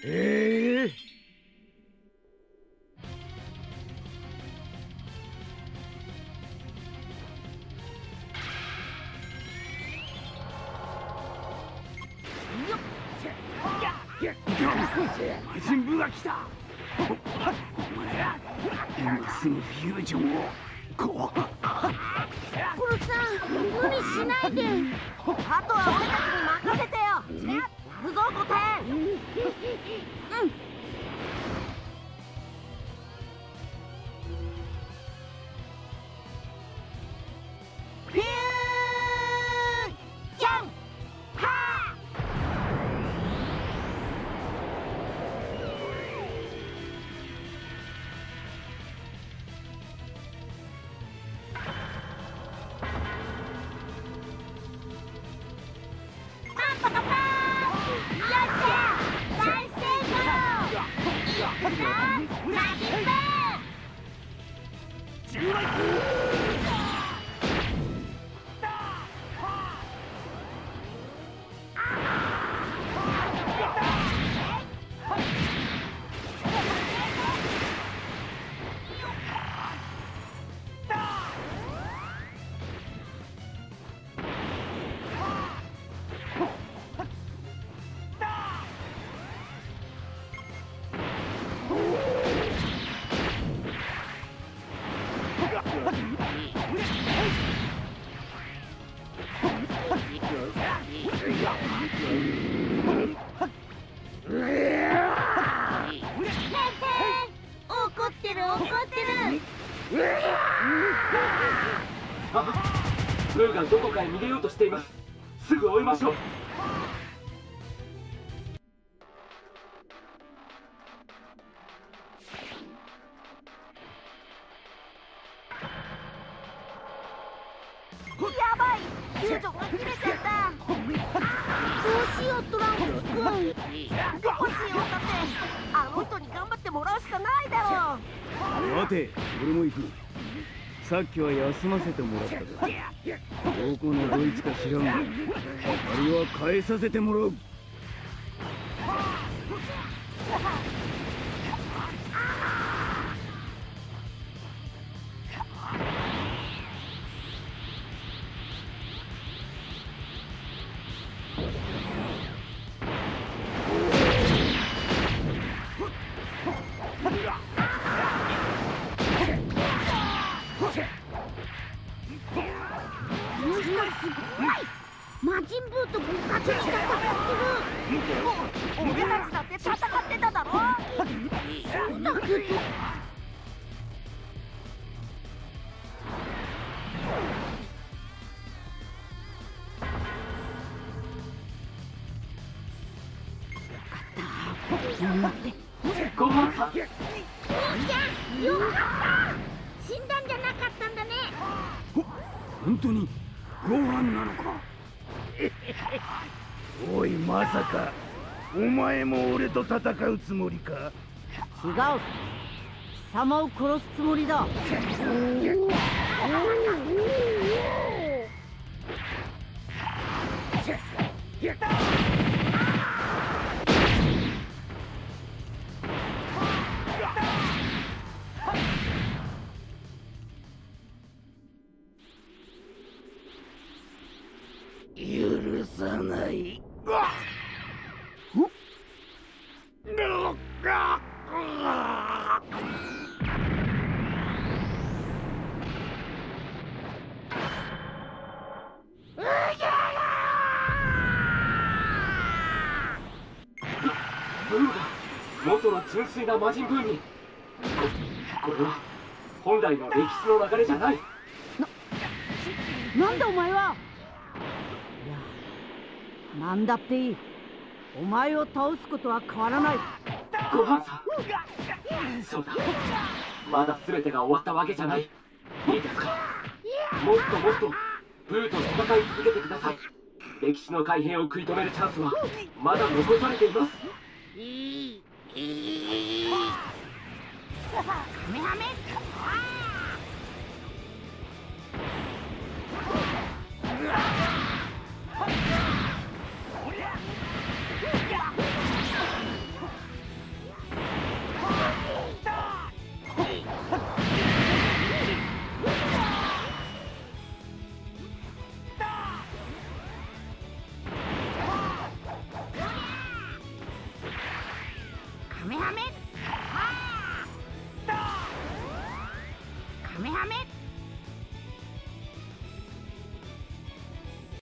ええ。魔人ブーが来た。お前ら今すぐフュージョンをこう。 コロさん、無理しないで。あとは俺たちに任せてよ。やるぞコテン。うん。フュージョンハー。怒ってる怒ってる。 ブーがどこかへ逃げようとしています。すぐ追いましょう。 やばい、フュージョンが切れちゃった。どうしようトランクス君。どうしようだってあの人に頑張ってもらうしかないだろう。 待て、俺も行く。さっきは休ませてもらったからどこのどいつか知らんがあれは返させてもらう。 魔人ブーと部活に戦ってる。俺たちだって戦ってただろ。そうだけど。 ご飯さん。 兄ちゃん、よかった。死んだんじゃなかったんだね。 本当にご飯なのか。おい、まさかお前も俺と戦うつもりか。 違う、貴様を殺すつもりだ。 許さない。 ブーが元の純粋な魔人ブーに。これは本来の歴史の流れじゃない。 なんだお前は。いや、なんだっていい。お前を倒すことは変わらない。 ご飯さん。そうだ、まだ全てが終わったわけじゃない。いいですか、もっともっとブーと戦い続けてください。歴史の改変を食い止めるチャンスはまだ残されています。 カメハメ。 ダメ